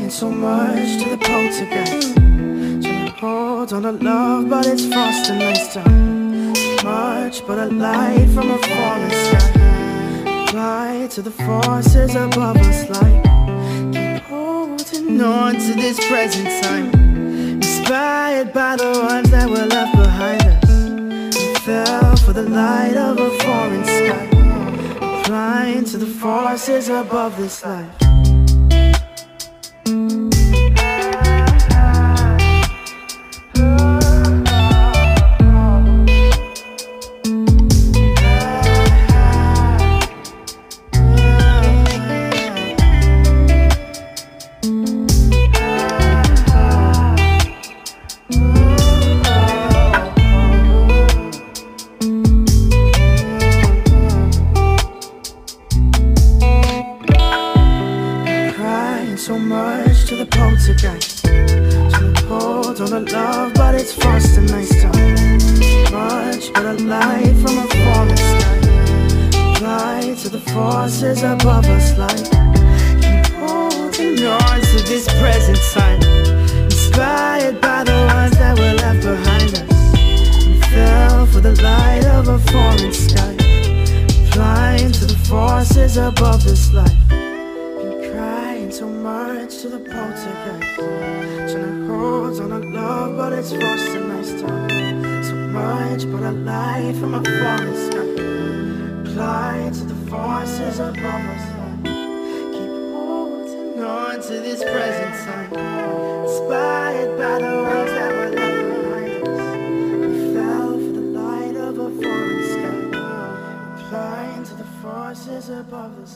Crying so much to the poltergeist, trying to hold on to love, but it's frost and nice time. Much but a light from a falling sky, fly to the forces above us like keep holding on to this present time. Inspired by the ones that were left behind us, and fell for the light of a foreign sky, flying to the forces above this life. So much to the poltergeist, trying to hold on to love, but it's frost and nice time. Much but a light from a falling sky, fly to the forces above us like keep holding on to this present time. Inspired by the ones that were left behind us, and fell for the light of a foreign sky, flying to the forces above this life. So much to the poltergeist, trying to hold on to love, but it's frost and nice time. So much but a light from a falling sky, applied to the forces above us like keep holding on to this present time. Inspired by the ones that were left behind us, we fell for the light of a foreign sky, applying to the forces above us.